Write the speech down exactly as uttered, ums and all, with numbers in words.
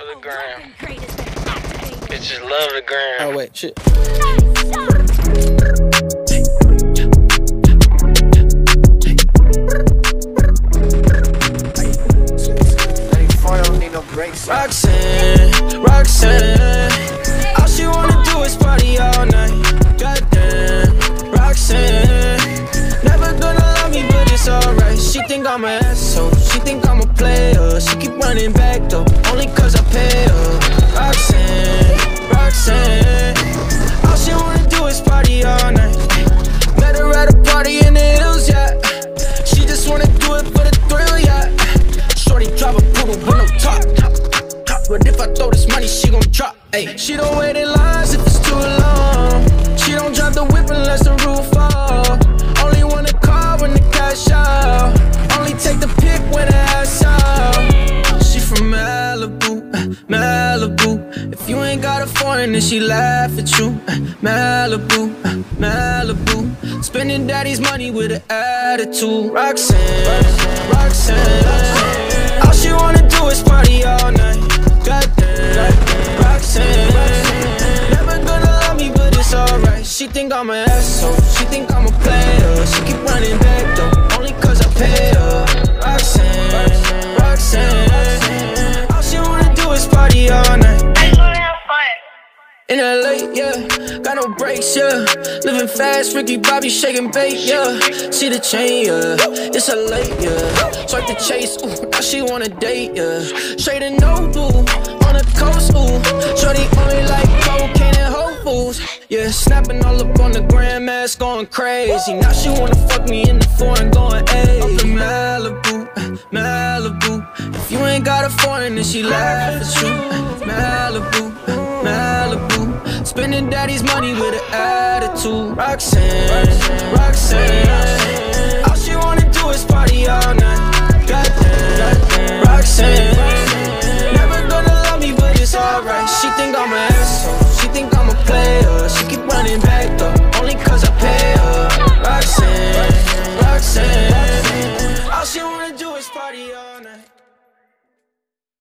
the gram. Bitches love the gram. Oh wait, shit. Roxanne, Roxanne, all she wanna do is party all night. Goddamn, Roxanne, never gonna love me, but it's alright. She think I'm an asshole, she think I'm a player. She keep running back though, only cause I pay her. Roxanne, Roxanne, all she wanna do is party all night. Met her at a party in the hills, yeah. She just wanna do it for the thrill, yeah. Shorty drive a poodle with no top. But if I throw this money, she gon' drop. Ayy, she don't wait in lines if it's too long. She don't drive the whip unless the roof fall. Only want a car when the cash out. Only take the pic when the ass out. She from Malibu, Malibu. If you ain't got a foreign, then she laugh at you. Malibu, Malibu. Spending daddy's money with an attitude. Roxanne, Roxanne, all she wanna do is party all night. Goddamn, Roxanne, never gonna love me, but it's alright. She think I'm an asshole, she think I'm a player. She keep running back though, only cause I pay her. Roxanne, Roxanne, all she wanna do is party all night. In L A, yeah, got no brakes, yeah. Living fast, Ricky Bobby shaking bait, yeah. See the chain, yeah, it's a late, yeah. Swipe the chase, ooh, now she wanna date, yeah. Straight and no blue, on the coast, ooh. Shorty only like cocaine and Whole Foods, yeah. Snapping all up on the grandmas, going crazy. Now she wanna fuck me in the foreign, going ayy. Up in Malibu, Malibu. If you ain't got a foreign, then she laugh at you. Malibu, Malibu. Spending daddy's money with an attitude. Roxanne, Roxanne, all she wanna do is party all night. Goddamn, Roxanne, never gonna love me, but it's alright. She think I'm an asshole, she think I'm a player. She keep running back